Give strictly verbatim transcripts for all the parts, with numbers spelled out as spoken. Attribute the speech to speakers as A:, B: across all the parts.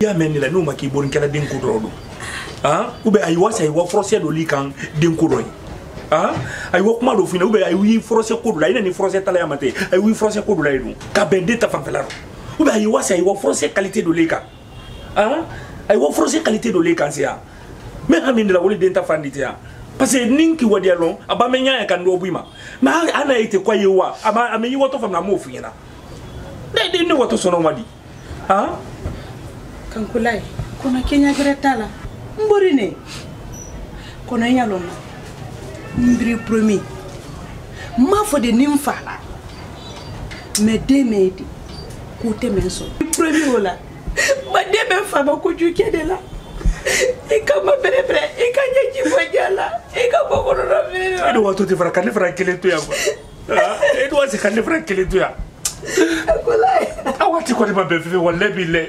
A: ya men la no maki bon kala den ko do ah ube ay wasa ay wa forcer do li kan den ko do ah ay wa kuma do fina ube ay wi forcer ko do la ina ni forcer tala ya mate ay wi forcer ko do la inu ka bende ta fanfela ube ay wasa ay wa forcer qualité do li kan ah ay wa forcer qualité do li kan sia mais amin la woli den ta fanditia parce que ninki wadi alon aba menya ya kan do buima ma ana ite kwa yewa aba amenyi woto fam na mo funyina de de ne woto sono wadi ah
B: kan kulai kuna kenya gretala mbori ne kuna yalona mbiri promis ma fo de nimfala me de medi ko te menso promis wala ma de be fa ba ko juke de la ika ma bere bere ika nyaji bojala ika bokoro na bere
A: edo wato te fara kan fara kele to ya ah edo wase kan fara kele to ya
B: kulai
A: awati ko de ma be fe wala bile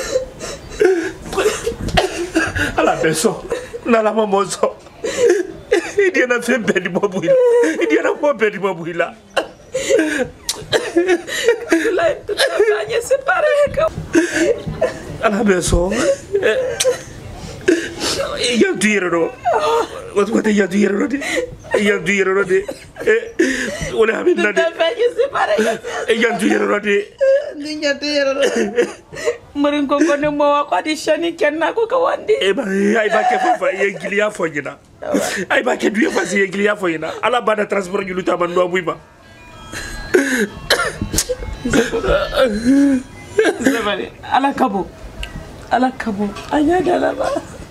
A: ala beso na la mamoso idi na fe be di bobuila idi na ko be di bobuila
B: kulai tu tanya separe ka
A: ala beso ya direro what what ya direro de ya direro de wala hamina de
B: tanya separe
A: ya direro de
B: ninya direro marin ko ko ne mo ko di shani kenna ko ka wandi
A: e ba ay ba ke fa ye gilia fojina ay ba ke duye fa ye gilia fojina ala bada transport julu ta bando abuiba
B: Zabane ala kabo ala kabo anya dala ba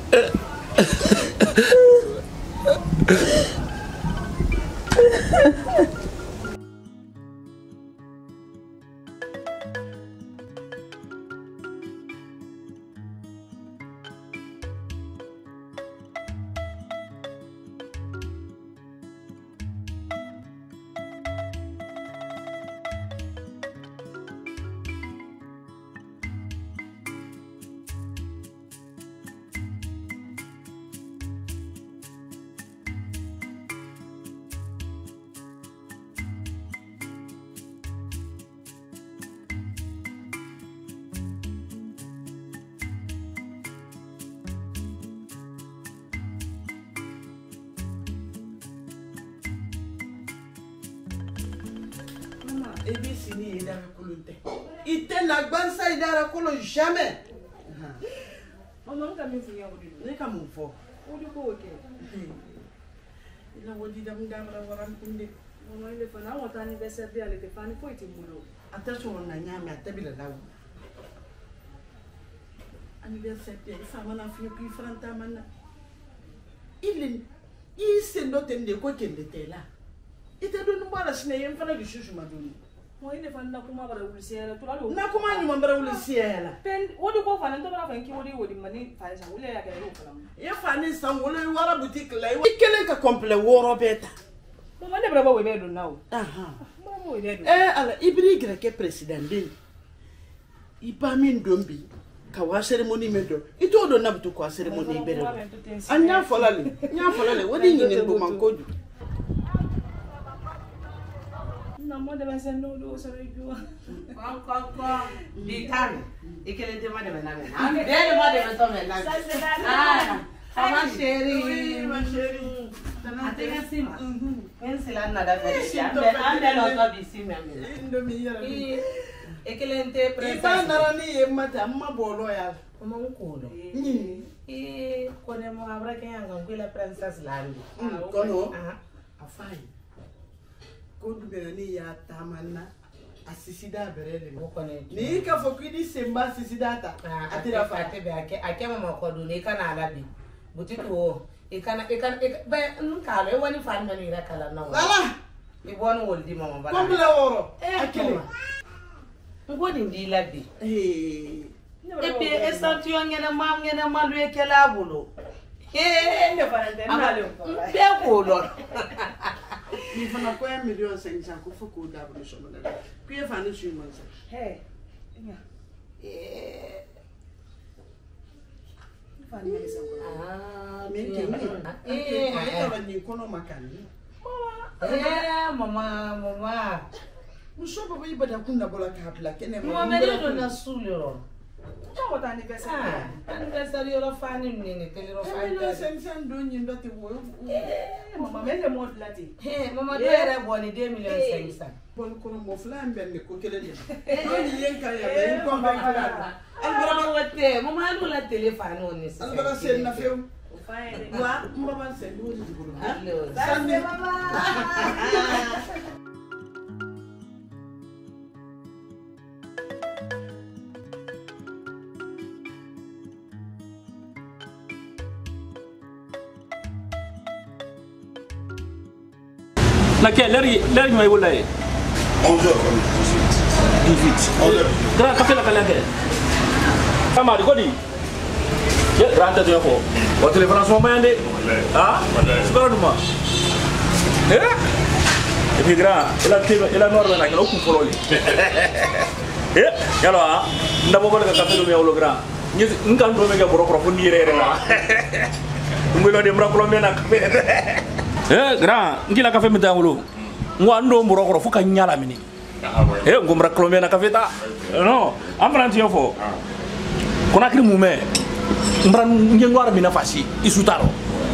C: A B C ni ida kulunte. Ite na gbansa ida kolo jamais.
B: Maman ka mi funya wodi.
C: Ne ka mun fo.
B: Wodi ko wote.
C: Ina wodi da mun da mara waran kunde.
B: Maman ile fana wata anniversaire bi ale te fani ko itimulo.
C: Attention na nyame atabila lawo. Anniversaire bi fa mana fi ki franta mana. Ile i sendo tende ko kende tela. Ite do no bala sine yem fana di shushu maduni.
B: Mo ile fana kuma bara ulisiela tulalo.
C: Na kuma ni mambara ulisiela.
B: Pen wodi ko fana to bara fanki wodi wodi mani fa sa wole ya ga ro kala.
C: Ya fani sangole wara boutique la. Ikele ka complet woro beta.
B: Mo mane braba we be do now.
C: Aha.
B: Mo we be do.
C: Eh ala ibri greke president din. Ipa min dombi. Ka wa ceremony medo. Ito do nabtu ko ceremony ibere. Anya folale. Nya folale wodi nyine bo mankoju.
B: Namo de bese no do so rejo.
C: Kon kon kon. Di tan. Ikele de ma de na me. Am de de ma de to me na. Ah. Ama chérie, ma chérie. Atega sima. Pensela na da felici. Ande ande lo to bisima me. Indomi yara. E ekelente presa. Iba narani yemata amma bolo ya. Oma nkulo. Ni. E kone mo abra ke yanga ngwela princess landi. Kono. Ah. Afai. Kodu berani ya tamana asisida berele mokone ni ka fokidi semba asisida ta atira fa tebe ake ake mama kodu ni kana alabi butitu e kana e kana be nkalo e woni fan mani ra kala na wala e bonu woldi mama bala komla woro akele ngodi ndi labi eh e be esantion ngena mam ngena malu e kala bulo eh ne farante na le ko be ko ni fana ko un million cinq cents ko foko da bu so mala ku e fana su man sa
B: Hey. Inga.
C: eh
B: Fani me sa ko.
C: ah me ke ni eh eh ba ni kono makani
D: eh mama mama
C: muso baba ibada kunna bola ka bla kene
D: mo me do na suliro
B: Quand on anniversaire?
D: Anniversaire yo la fani nini tele ro fani.
B: Non, c'est un don yin dote wo. Maman mais le mode là ti.
D: Eh maman do era boni deux millions cinq cents.
B: Bon ko mo flan ben ne ko kele ni. Don yin ka ya ben ko ba kala.
D: Albara wote maman do la téléphone oni.
B: Albara sen na feu. Wa maman sen do ni ko.
D: Allo.
B: Sanni
A: laquelle l'heure l'heure ñu may wala yi
E: onze heures
A: dix-huit grand café la ka lake sama di ko di ya grand ta ko o téléphone so mayande ah sukara duma eh et puis grand ila tebe ila noir na ko ku fololi eh yalo ah ndabo ko ka café do me wolo grand ni nkan do me ga boro ko ni rere la ngolo dem ra ko me na café eh grand ngila café mi tawlo ngwando mboro ko fuka nyala mini eh ngombra colombia na café ta no ambranti yo fo kona kiri mume mbran ngengwara mina fasi isutaro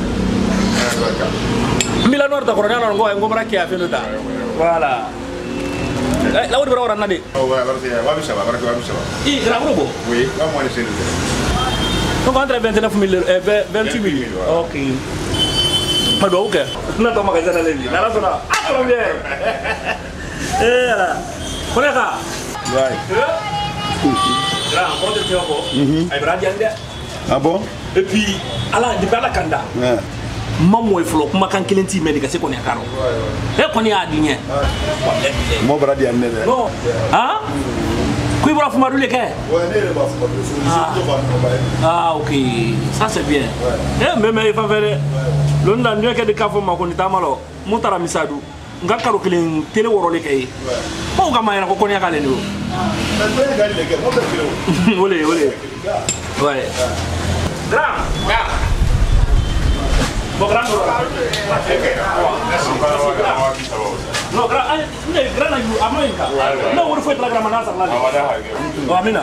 A: mila noir ta corona no ngoy ngombra ki afeno ta voilà eh la wodi bro na de
E: oh ouais alors c'est wa bi saba baraka wa bi saba
A: i grand robo
E: oui wa mo ni c'est
A: donc entre vingt-neuf mille et vingt-huit mille OK Mado oke. Na to magasin na levi. Na la sona. Ah, Colombien. Eh là. Koleka.
E: ouais
A: Grand, on te tient ko. Ay bradi ande.
E: ah bon
A: Et puis ala di bala kanda.
E: ouais
A: Mamo e flo kuma kan kilenti medica se koni akaro. E koni adinye.
E: mo bradi ande
A: Non. Hein? Qui bra fuma dule ke?
E: ouais ne le ba fuma so
A: Ah OK. Ça c'est bien. Eh même il va faire le nda nyoke de kafo makoni tamalo. Mutara misadu. Ngakaro kilin tele worole kay. Mo ga mayra ko koni akale ni. Olé olé. Ouais. Grand. Bon grand. No grand, ne grand ayu amoyinka. No wor foi la grand na sa la. Oh amina.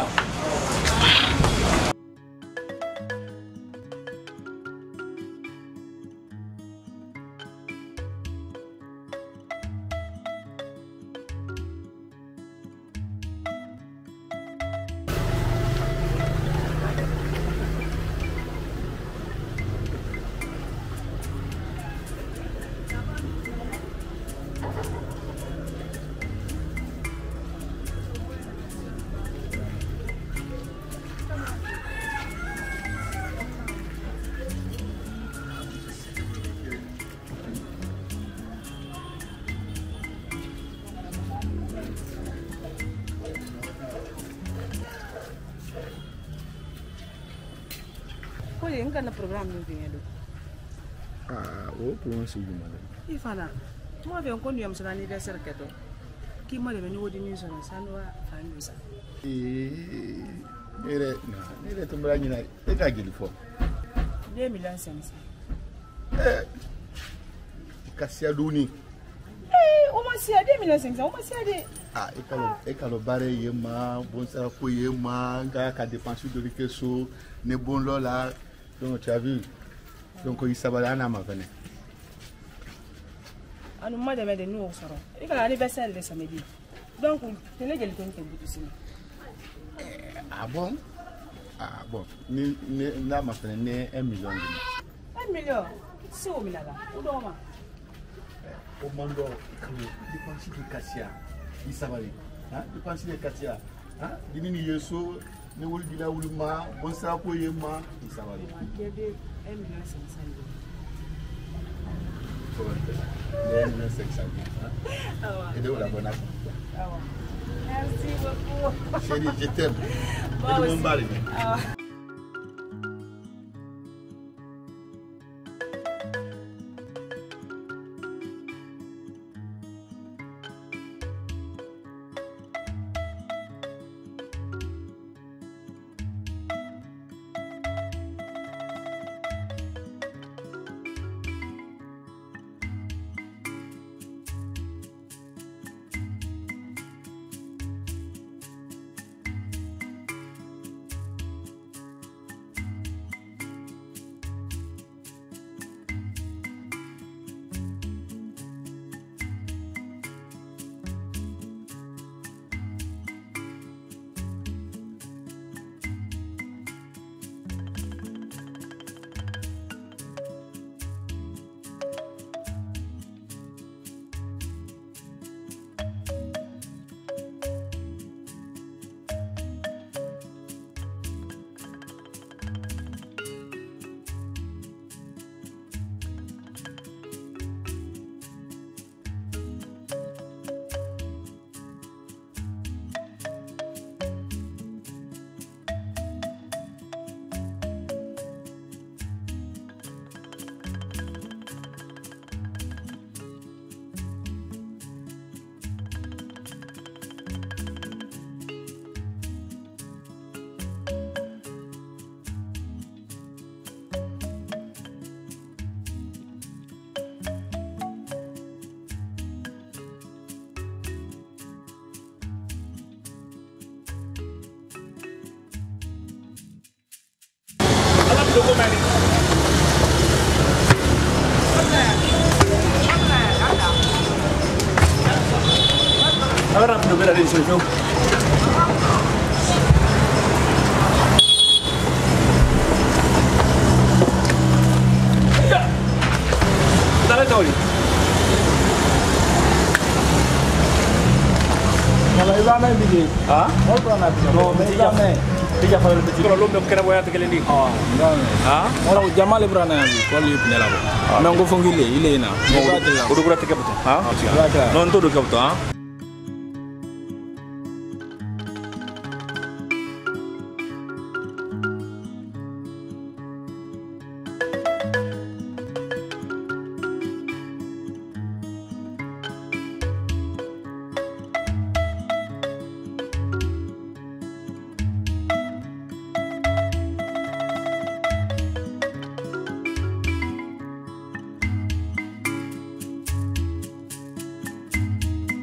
B: Kole ngana programme ni vingedo.
E: ah o pour un suivi madame
B: Ifana. Moi avec on yam son anniversaire keto. Ki mo de ni wodi ni so na sanwa fanyo sa.
E: eh ere na ere to mbra nyina e ka gili fo
B: deux millions cinq cents.
E: eh kasia duni
B: Eh, o ma si a deux millions cinq cents. O ma si a de.
E: ah e kalo e kalo bare ye ma bon sara ko ye ma ga ka dépense de rikeso ne bon lola donc tu as vu donc il sabala na ma vene
B: Anu ma de me de nous soro. E ka anniversaire de samedi. Donc, tele gel ton ke butu sini.
E: ah bon ah bon ni ni na ma vene ne un million de
B: un million. Si o minaga. O do ma.
E: o mando kalo dépense de kasia il sabali hein dépense de kasia hein dini ni yeso ne wol dila wul ma bon sara ko ye ma il sabali
B: Kebe un million cinq cents.
E: et de la bonne
B: Ah ouais. Merci beaucoup.
E: chérie je t'aime
B: Moi
E: et de
B: aussi.
E: mon mari
B: Ah.
A: Agora não ver a isso, viu? Dale, Tori.
F: Kalau Ibrahim biji,
A: Ah?
F: mau pernah biji?
A: No, biji
F: Ibrahim.
A: Bija fa biji. Kalau lo me kera boya te kelendi.
F: Oh, Ibrahim.
A: Ah?
F: Orang Jamal Ibrahim ni, kau lihat ni lah. Nanggu fungile, ile ina.
A: Udah kurang tiga betul. Ah?
F: Ibrahim.
A: Non tu udah betul, ah?